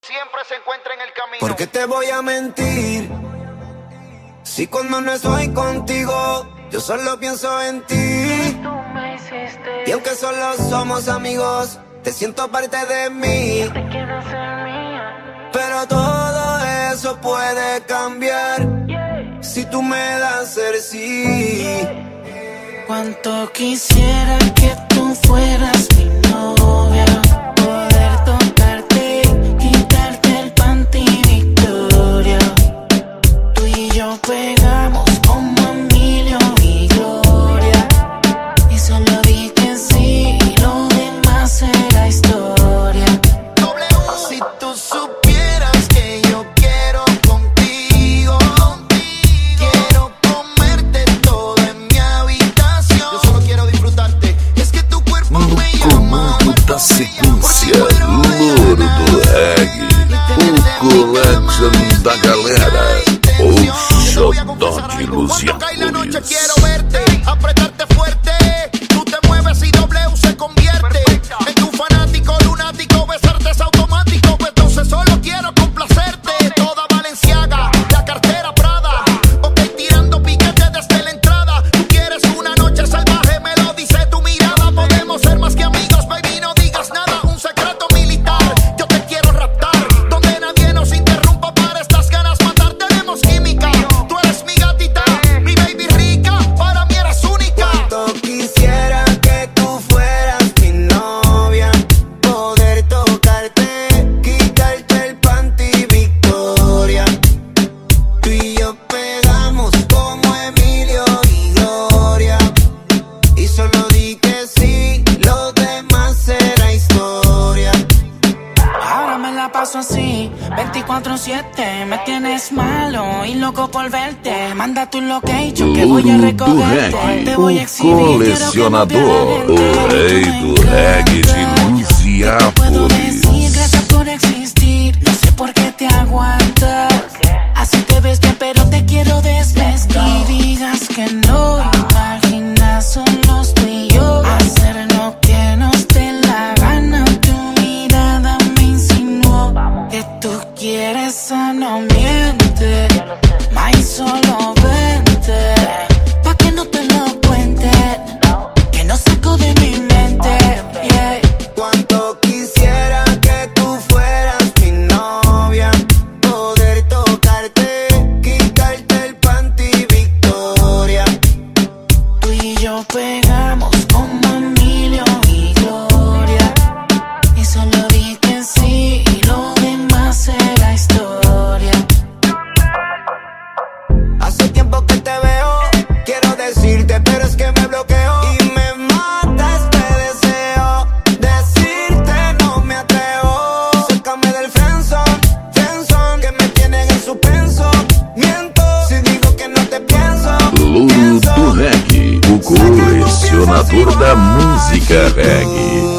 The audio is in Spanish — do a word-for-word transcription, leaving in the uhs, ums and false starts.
siempre se encuentra en el camino. ¿Por qué te voy a mentir? Si cuando no estoy contigo, yo solo pienso en ti. Tú me hiciste, Y aunque solo somos amigos, te siento parte de mí. te quiero ser mía. Pero todo eso puede cambiar Yeah. si tú me das el sí. Cuánto quisiera que tú fueras mi novia, poder tocarte, quitarte el panty Victoria. Tú y yo pegamos como Emilio y Gloria. Y solo di que sí, lo demás será historia. Si tú supieras que yo quiero contigo, quiero comerte todo en mi habitación. Yo solo quiero disfrutarte, es que tu cuerpo me llama. Comando da sequência, Louro do Reggae, o collection da galera, o xodó de Lucianópolis. Quiero verte, apretarte fuerte. Tú te mueves y W se convierte en tu fanático lunático. Besarte es automático, pues entonces solo quiero complacerte. Toda Valenciaga, la cartera Prada. Ok, tirando piquetes desde la entrada. Tú quieres una noche salvaje, me lo dice tu mirada. Podemos ser más que amigos, baby, no digas nada. Un secreto militar, yo te quiero raptar. Donde nadie nos interrumpa para estas ganas matar. Tenemos química, tú eres mi gatita, mi baby rica, para mí eres única. Cuánto quisiera que tú fueras mi novia, poder tocarte, quitarte el panty Victoria. Tú y yo pegamos como Emilio y Gloria. Y solo di que sí, lo demás será historia. Ahora me la paso así, veinticuatro siete. Me tienes malo y loco por verte. Manda tu location que voy a Louro do recogerte. Reggae, Te voy a o exhibir, quiero que no colecionador, pierdas el o rei do reggae de Te puedo Lucianópolis. decir gracias por existir. No sé por qué te aguantas. Así te ves bien, pero te quiero desvestir. Y digas que no, imaginas solos tú y yo hacer lo que nos dé la gana. Tu mirada me insinuó que tú quieres, esa no miente. Más solo vente, pa' que no te lo cuente, que no saco de mi mente. Yeah. Cuánto quisiera que tú fueras mi novia, poder tocarte, quitarte el panty Victoria. Tú y yo pegamos como Emilio y Gloria. Y solo di que sí, y lo demás será historia. Hace tiempo que te veo, quiero decirte, pero es que me bloqueo. Y me mata este deseo, decirte no me atrevo. Sácame del friendzone, friendzone, que me tienen en suspenso. Miento si digo que no te pienso. Louro do Reggae, o colecionador da música reggae.